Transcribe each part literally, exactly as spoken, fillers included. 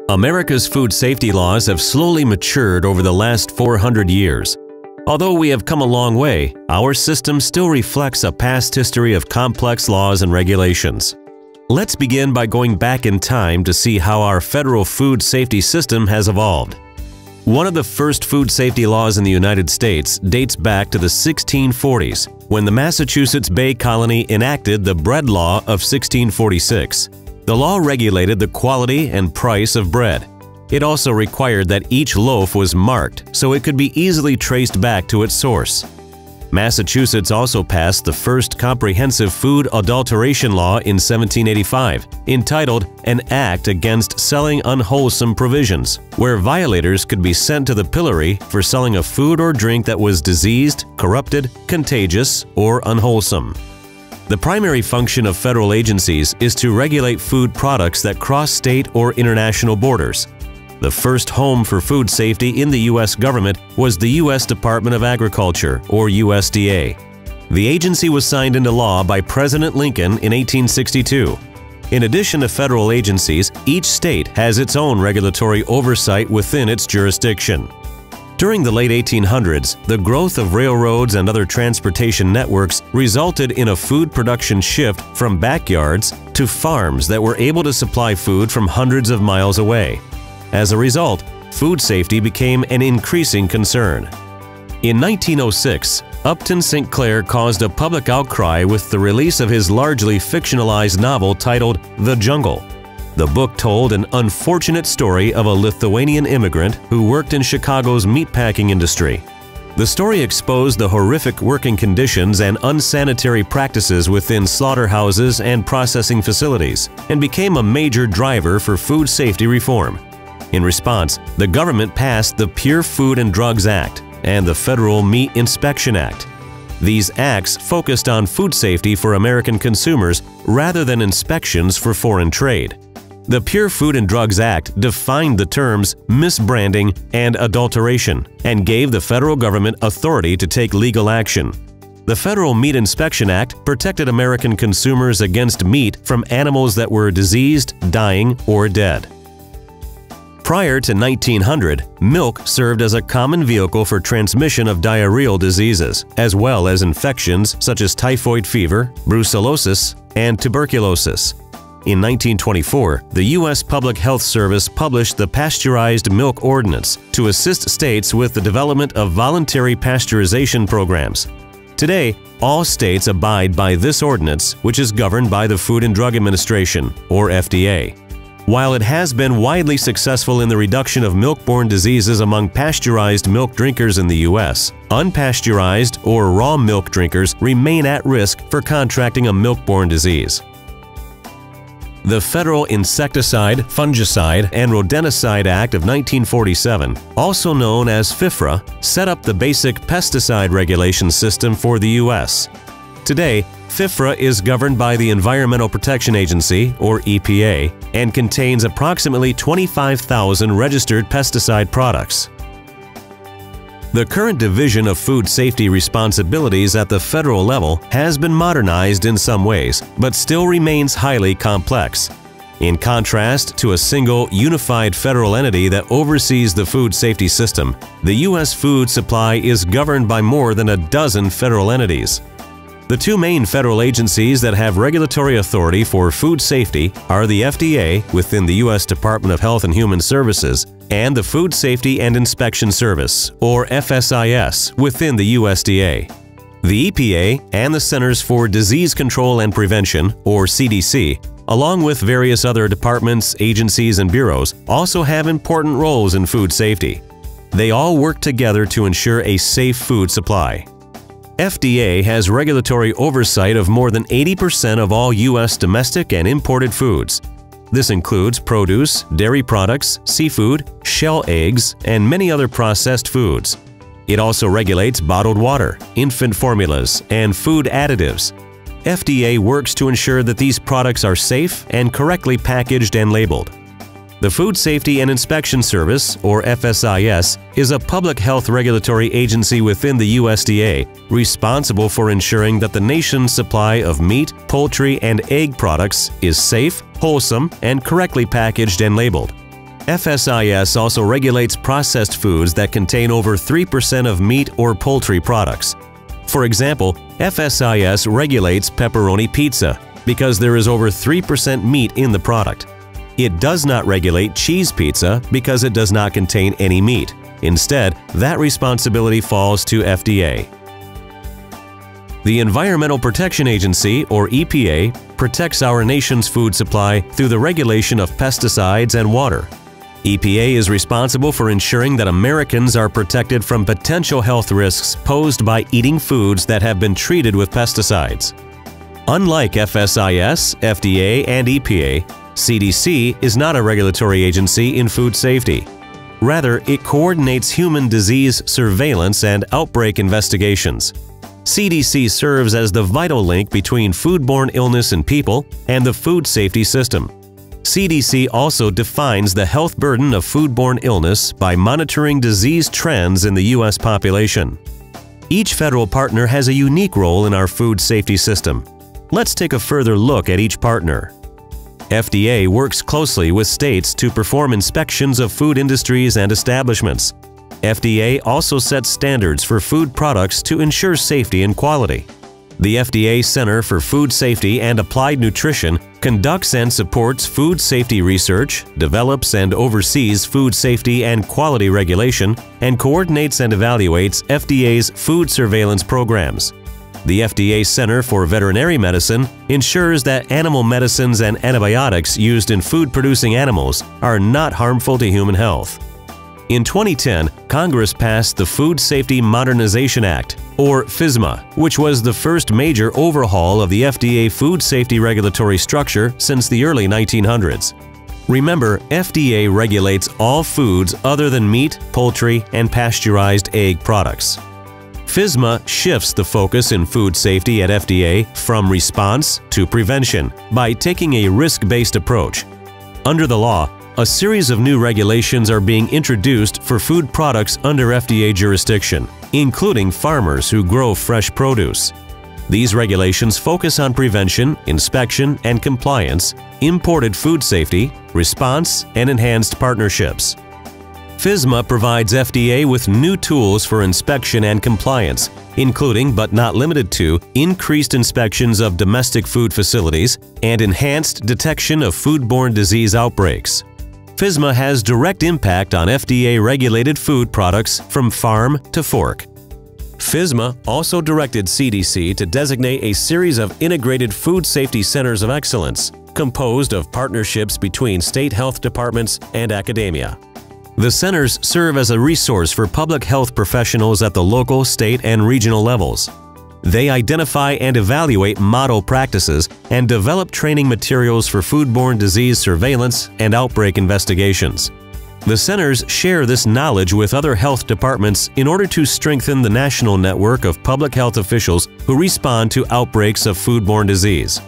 America's food safety laws have slowly matured over the last four hundred years. Although we have come a long way, our system still reflects a past history of complex laws and regulations. Let's begin by going back in time to see how our federal food safety system has evolved. One of the first food safety laws in the United States dates back to the sixteen forties, when the Massachusetts Bay Colony enacted the Bread Law of sixteen forty-six. The law regulated the quality and price of bread. It also required that each loaf was marked so it could be easily traced back to its source. Massachusetts also passed the first comprehensive food adulteration law in seventeen eighty-five, entitled An Act Against Selling Unwholesome Provisions, where violators could be sent to the pillory for selling a food or drink that was diseased, corrupted, contagious, or unwholesome. The primary function of federal agencies is to regulate food products that cross state or international borders. The first home for food safety in the U S government was the U S Department of Agriculture, or U S D A. The agency was signed into law by President Lincoln in eighteen sixty-two. In addition to federal agencies, each state has its own regulatory oversight within its jurisdiction. During the late eighteen hundreds, the growth of railroads and other transportation networks resulted in a food production shift from backyards to farms that were able to supply food from hundreds of miles away. As a result, food safety became an increasing concern. In nineteen oh six, Upton Saint Clair caused a public outcry with the release of his largely fictionalized novel titled The Jungle. The book told an unfortunate story of a Lithuanian immigrant who worked in Chicago's meatpacking industry. The story exposed the horrific working conditions and unsanitary practices within slaughterhouses and processing facilities, and became a major driver for food safety reform. In response, the government passed the Pure Food and Drugs Act and the Federal Meat Inspection Act. These acts focused on food safety for American consumers rather than inspections for foreign trade. The Pure Food and Drugs Act defined the terms misbranding and adulteration and gave the federal government authority to take legal action. The Federal Meat Inspection Act protected American consumers against meat from animals that were diseased, dying, or dead. Prior to nineteen hundred, milk served as a common vehicle for transmission of diarrheal diseases, as well as infections such as typhoid fever, brucellosis, and tuberculosis. In nineteen twenty-four, the U S Public Health Service published the Pasteurized Milk Ordinance to assist states with the development of voluntary pasteurization programs. Today, all states abide by this ordinance, which is governed by the Food and Drug Administration, or F D A. While it has been widely successful in the reduction of milk-borne diseases among pasteurized milk drinkers in the U S, unpasteurized or raw milk drinkers remain at risk for contracting a milk-borne disease. The Federal Insecticide, Fungicide, and Rodenticide Act of nineteen forty-seven, also known as F I S R, set up the basic pesticide regulation system for the U S. Today, F I S R is governed by the Environmental Protection Agency, or E P A, and contains approximately twenty-five thousand registered pesticide products. The current division of food safety responsibilities at the federal level has been modernized in some ways, but still remains highly complex. In contrast to a single, unified federal entity that oversees the food safety system, the U S food supply is governed by more than a dozen federal entities. The two main federal agencies that have regulatory authority for food safety are the F D A within the U S Department of Health and Human Services and the Food Safety and Inspection Service, or F S I S, within the U S D A. The E P A and the Centers for Disease Control and Prevention, or C D C, along with various other departments, agencies, and bureaus, also have important roles in food safety. They all work together to ensure a safe food supply. F D A has regulatory oversight of more than eighty percent of all U S domestic and imported foods. This includes produce, dairy products, seafood, shell eggs, and many other processed foods. It also regulates bottled water, infant formulas, and food additives. F D A works to ensure that these products are safe and correctly packaged and labeled. The Food Safety and Inspection Service, or F S I S, is a public health regulatory agency within the U S D A responsible for ensuring that the nation's supply of meat, poultry, and egg products is safe, wholesome, and correctly packaged and labeled. F S I S also regulates processed foods that contain over three percent of meat or poultry products. For example, F S I S regulates pepperoni pizza because there is over three percent meat in the product. It does not regulate cheese pizza because it does not contain any meat. Instead, that responsibility falls to F D A. The Environmental Protection Agency, or E P A, protects our nation's food supply through the regulation of pesticides and water. E P A is responsible for ensuring that Americans are protected from potential health risks posed by eating foods that have been treated with pesticides. Unlike F S I S, F D A, and E P A, C D C is not a regulatory agency in food safety. Rather, it coordinates human disease surveillance and outbreak investigations. C D C serves as the vital link between foodborne illness in people and the food safety system. C D C also defines the health burden of foodborne illness by monitoring disease trends in the U S population. Each federal partner has a unique role in our food safety system. Let's take a further look at each partner. F D A works closely with states to perform inspections of food industries and establishments. F D A also sets standards for food products to ensure safety and quality. The F D A Center for Food Safety and Applied Nutrition conducts and supports food safety research, develops and oversees food safety and quality regulation, and coordinates and evaluates F D A's food surveillance programs. The F D A Center for Veterinary Medicine ensures that animal medicines and antibiotics used in food-producing animals are not harmful to human health. In twenty ten, Congress passed the Food Safety Modernization Act, or FSMA, which was the first major overhaul of the F D A food safety regulatory structure since the early nineteen hundreds. Remember, F D A regulates all foods other than meat, poultry, and pasteurized egg products. FSMA shifts the focus in food safety at F D A from response to prevention by taking a risk-based approach. Under the law, a series of new regulations are being introduced for food products under F D A jurisdiction, including farmers who grow fresh produce. These regulations focus on prevention, inspection, and compliance, imported food safety, response, and enhanced partnerships. FSMA provides F D A with new tools for inspection and compliance, including but not limited to increased inspections of domestic food facilities and enhanced detection of foodborne disease outbreaks. FSMA has direct impact on F D A-regulated food products from farm to fork. FSMA also directed C D C to designate a series of integrated food safety centers of excellence, composed of partnerships between state health departments and academia. The centers serve as a resource for public health professionals at the local, state, and regional levels. They identify and evaluate model practices and develop training materials for foodborne disease surveillance and outbreak investigations. The centers share this knowledge with other health departments in order to strengthen the national network of public health officials who respond to outbreaks of foodborne disease.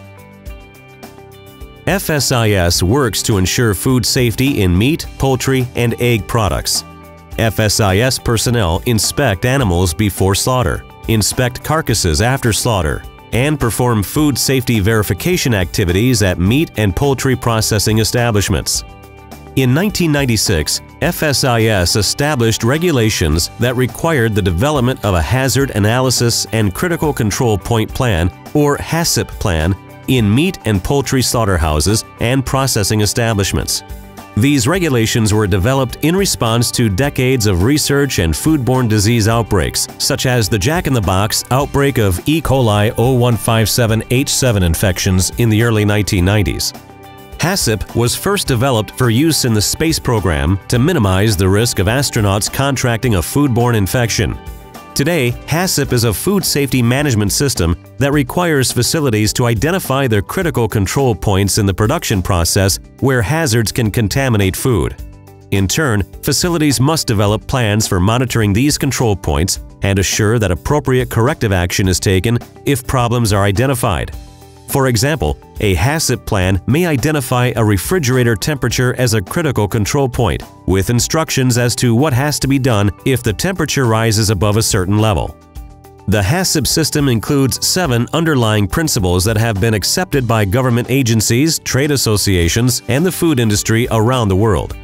F S I S works to ensure food safety in meat, poultry, and egg products. F S I S personnel inspect animals before slaughter, inspect carcasses after slaughter, and perform food safety verification activities at meat and poultry processing establishments. In nineteen ninety-six, F S I S established regulations that required the development of a Hazard Analysis and Critical Control Point Plan, or HACCP plan, in meat and poultry slaughterhouses and processing establishments. These regulations were developed in response to decades of research and foodborne disease outbreaks, such as the Jack-in-the-Box outbreak of E. coli oh one five seven H seven infections in the early nineteen nineties. HACCP was first developed for use in the space program to minimize the risk of astronauts contracting a foodborne infection. Today, HACCP is a food safety management system that requires facilities to identify their critical control points in the production process where hazards can contaminate food. In turn, facilities must develop plans for monitoring these control points and assure that appropriate corrective action is taken if problems are identified. For example, a HACCP plan may identify a refrigerator temperature as a critical control point, with instructions as to what has to be done if the temperature rises above a certain level. The HACCP system includes seven underlying principles that have been accepted by government agencies, trade associations, and the food industry around the world.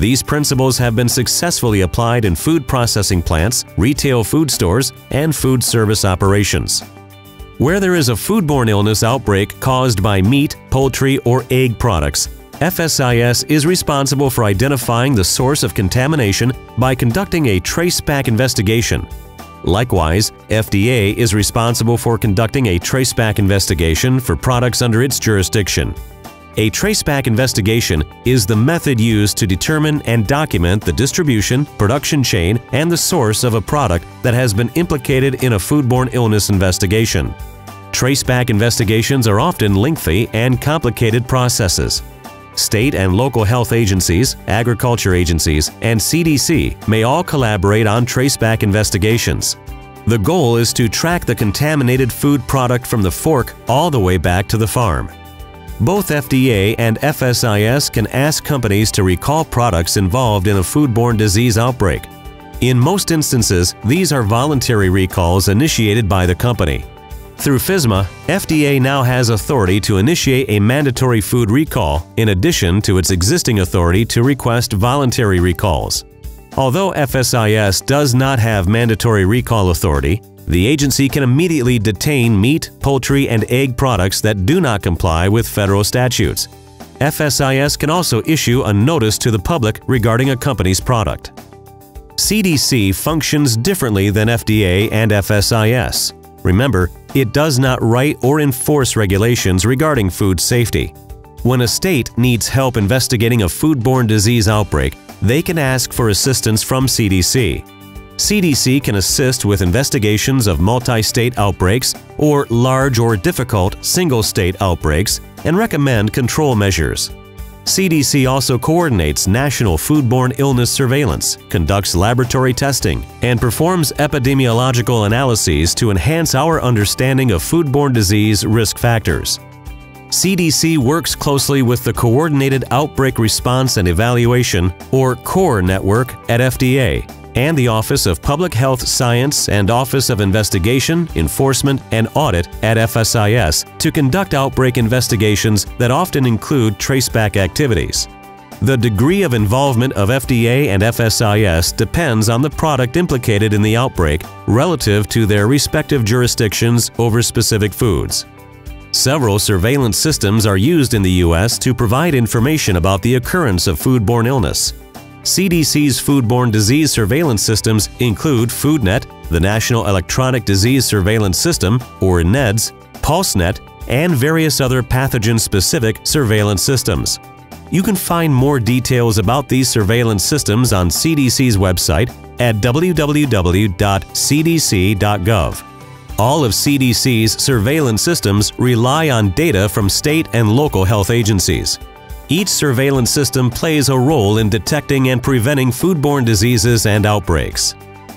These principles have been successfully applied in food processing plants, retail food stores, and food service operations. Where there is a foodborne illness outbreak caused by meat, poultry, or egg products, F S I S is responsible for identifying the source of contamination by conducting a traceback investigation. Likewise, F D A is responsible for conducting a traceback investigation for products under its jurisdiction. A traceback investigation is the method used to determine and document the distribution, production chain, and the source of a product that has been implicated in a foodborne illness investigation. Traceback investigations are often lengthy and complicated processes. State and local health agencies, agriculture agencies, and C D C may all collaborate on traceback investigations. The goal is to track the contaminated food product from the fork all the way back to the farm. Both F D A and F S I S can ask companies to recall products involved in a foodborne disease outbreak. In most instances, these are voluntary recalls initiated by the company. Through F S M A, F D A now has authority to initiate a mandatory food recall in addition to its existing authority to request voluntary recalls. Although F S I S does not have mandatory recall authority, the agency can immediately detain meat, poultry, and egg products that do not comply with federal statutes. F S I S can also issue a notice to the public regarding a company's product. C D C functions differently than F D A and F S I S. Remember, it does not write or enforce regulations regarding food safety. When a state needs help investigating a foodborne disease outbreak, they can ask for assistance from C D C. C D C can assist with investigations of multi-state outbreaks or large or difficult single-state outbreaks and recommend control measures. C D C also coordinates national foodborne illness surveillance, conducts laboratory testing, and performs epidemiological analyses to enhance our understanding of foodborne disease risk factors. C D C works closely with the Coordinated Outbreak Response and Evaluation, or CORE network at F D A, and the Office of Public Health Science and Office of Investigation, Enforcement, and Audit at F S I S to conduct outbreak investigations that often include traceback activities. The degree of involvement of F D A and F S I S depends on the product implicated in the outbreak relative to their respective jurisdictions over specific foods. Several surveillance systems are used in the U S to provide information about the occurrence of foodborne illness. C D C's foodborne disease surveillance systems include FoodNet, the National Electronic Disease Surveillance System, or NEDS, PulseNet, and various other pathogen-specific surveillance systems. You can find more details about these surveillance systems on C D C's website at w w w dot c d c dot gov. All of C D C's surveillance systems rely on data from state and local health agencies. Each surveillance system plays a role in detecting and preventing foodborne diseases and outbreaks.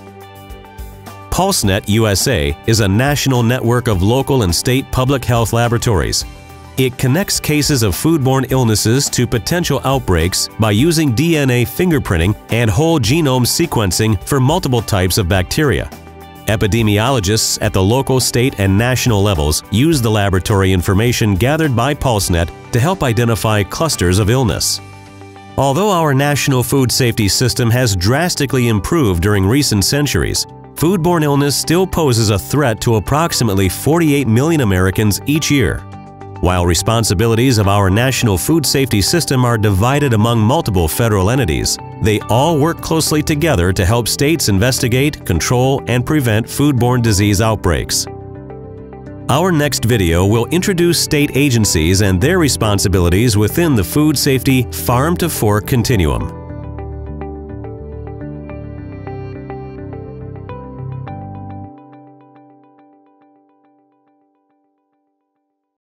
PulseNet U S A is a national network of local and state public health laboratories. It connects cases of foodborne illnesses to potential outbreaks by using D N A fingerprinting and whole genome sequencing for multiple types of bacteria. Epidemiologists at the local, state, and national levels use the laboratory information gathered by PulseNet to help identify clusters of illness. Although our national food safety system has drastically improved during recent centuries, foodborne illness still poses a threat to approximately forty-eight million Americans each year. While responsibilities of our national food safety system are divided among multiple federal entities, they all work closely together to help states investigate, control, and prevent foodborne disease outbreaks. Our next video will introduce state agencies and their responsibilities within the food safety farm-to-fork continuum.